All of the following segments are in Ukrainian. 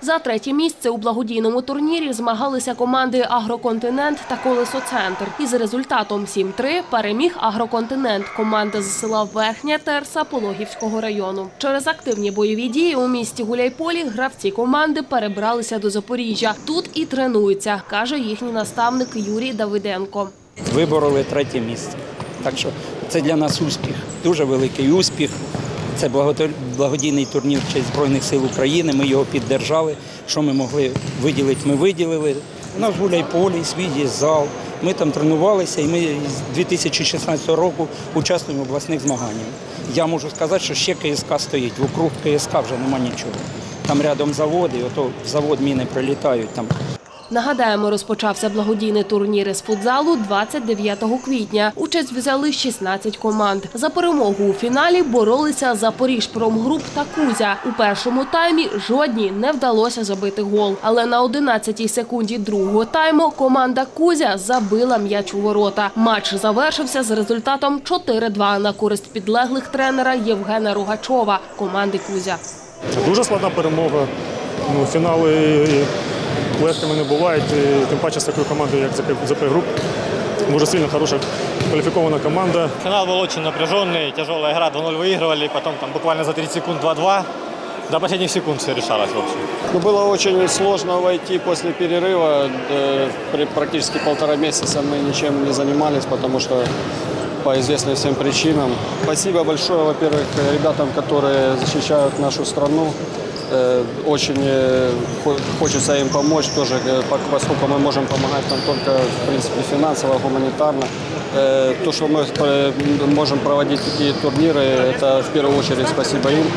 За третє місце у благодійному турнірі змагалися команди «Агроконтинент» та «Колесоцентр». Із результатом 7-3 переміг «Агроконтинент» – команда з села Верхня Терса Пологівського району. Через активні бойові дії у місті Гуляйполі гравці команди перебралися до Запоріжжя. Тут і тренуються, каже їхній наставник Юрій Давиденко. Вибороли третє місце. Так що це для нас успіх, дуже великий успіх. Це благодійний турнір в честь Збройних сил України, ми його піддержали. Що ми могли виділити, ми виділили. У нас в Гуляйполі свій є зал, ми там тренувалися і ми з 2016 року участвуємо в обласних змаганнях. Я можу сказати, що ще КСК стоїть, вокруг КСК вже нема нічого. Там рядом заводи, ото в завод міни прилітають там. Нагадаємо, розпочався благодійний турнір із футзалу 29 квітня. Участь взяли 16 команд. За перемогу у фіналі боролися Запоріжпромгруп та Кузя. У першому таймі жодній не вдалося забити гол. Але на 11-й секунді другого тайму команда Кузя забила м'яч у ворота. Матч завершився з результатом 4-2 на користь підлеглих тренера Євгена Рогачова команди Кузя. Це дуже складна перемога. Фінали легкими не бувають, тим паче з такою командою, як ЗП-груп. Дуже сильно хороша, квалифицированная команда. Финал был очень напряженный, тяжелая игра, 2-0 выигрывали, потом буквально за 30 секунд 2-2. До последних секунд все решалось в общем. Было очень сложно войти после перерыва. Практически 1,5 месяца мы ничем не занимались, потому что по известным всем причинам. Спасибо большое, во-первых, ребятам, которые защищают нашу страну. Очень хочется им помочь тоже, поскольку мы можем помогать там только, в принципе, финансово, гуманитарно. То, что мы можем проводить такие турниры, это в первую очередь спасибо им.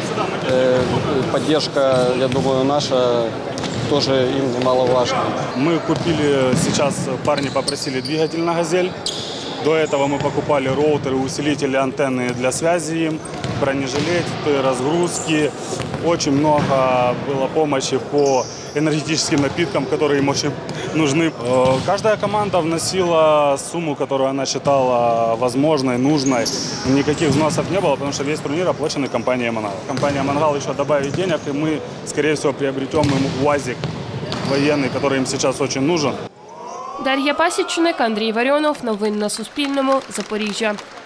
Поддержка, я думаю, наша тоже им немаловажна. Мы купили, сейчас парни попросили двигатель на «Газель». До этого мы покупали роутеры, усилители, антенны для связи им, бронежилеты, разгрузки. Очень много было помощи по энергетическим напиткам, которые им очень нужны. Каждая команда вносила сумму, которую она считала возможной, нужной. Никаких взносов не было, потому что весь турнир оплачен компанией «Мангал». Компания «Мангал» еще добавит денег, и мы, скорее всего, приобретем им УАЗик военный, который им сейчас очень нужен. Дар'я Пасічник, Андрій Варіонов. Новини на Суспільному. Запоріжжя.